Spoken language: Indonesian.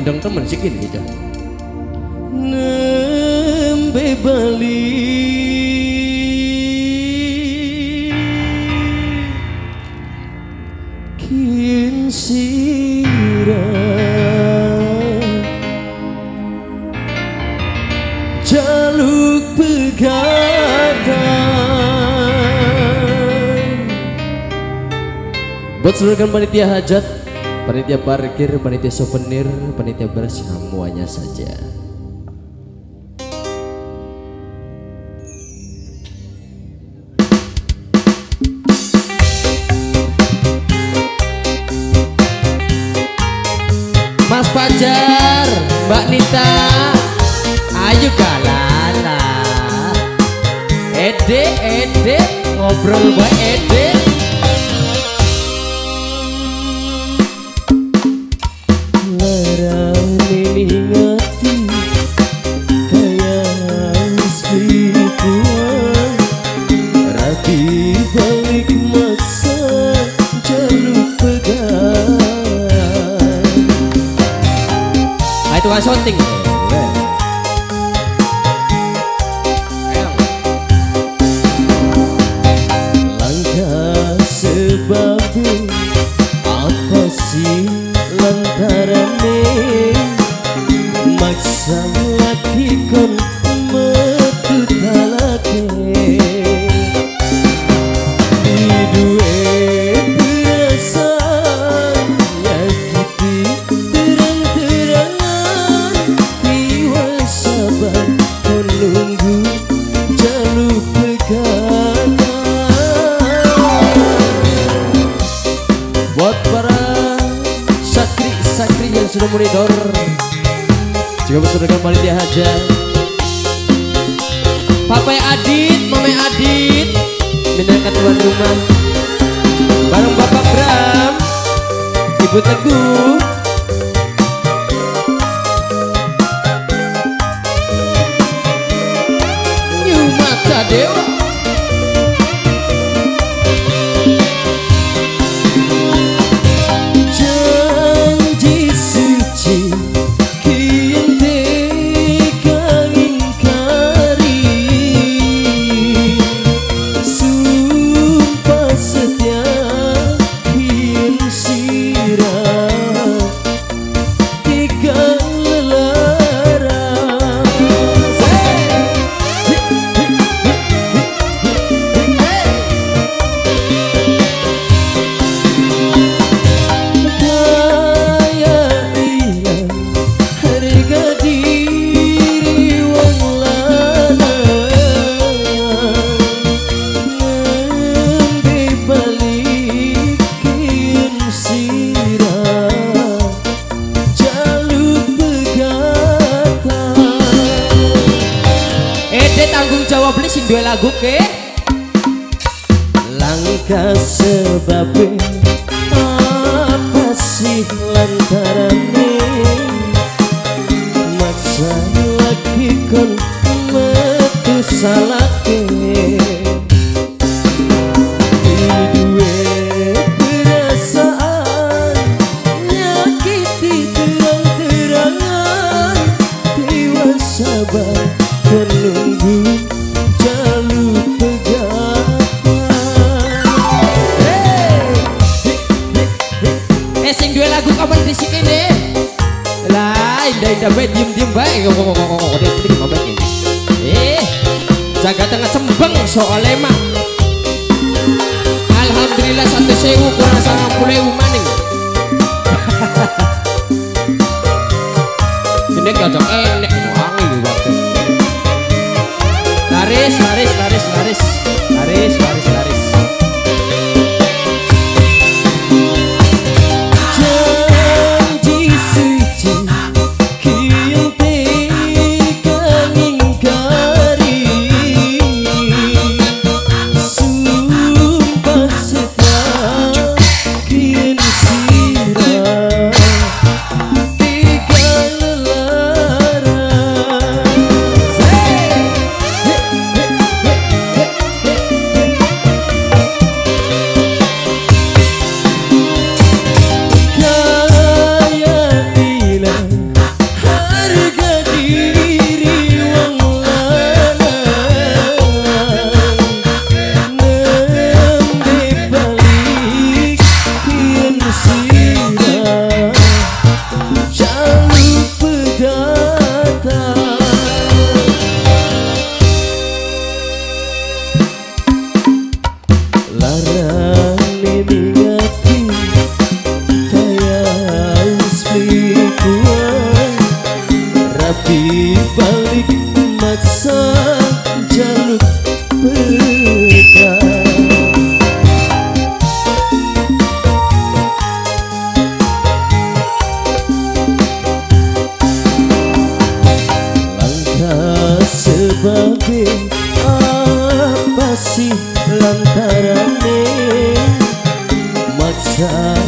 indeng temen sih gini aja. Nembe Bali kin sirah jaluk pegatan buat seluruh panitia hajat, panitia parkir, panitia souvenir, panitia beras, semuanya saja. Mas Fajar, Mbak Nita, ayo galana. Ede, ngobrol bae Ede. Tukang shooting langkah sebabnya apa sih lantarane maksa laki kon metu talake sudah monitor juga bersaudara panitia hajat, Papai Adit, Mame Adit, minta tuan rumah, bareng Bapak Bram, Ibu Teguh, New Mata Dewa. Tanggung jawab beli sing dua lagu ke langkah sebabnya apa sih lantarane maksa lagi kon metu salake duwe perasaan nyakiti terang-terangan tiwas sabar menunggu jalur pegatan. Sing dua lagu kapan disik ini? Lah, indah-indah baik, diem-diem baik. Ngomong-ngomong, dia penting ngomong ini. Jaga tengah sembeng soalnya mah. Alhamdulillah 1.000 kurang 90.000 maning. Ini cocok enek wangi waktu. Laris. Janji suci kian tekan ingkari sumpah setia kian sirah tiga lara larane mingati kaya selingkuhan rapi balik maksa jaluk pedang langkah sebagai apa sih lantarane maksa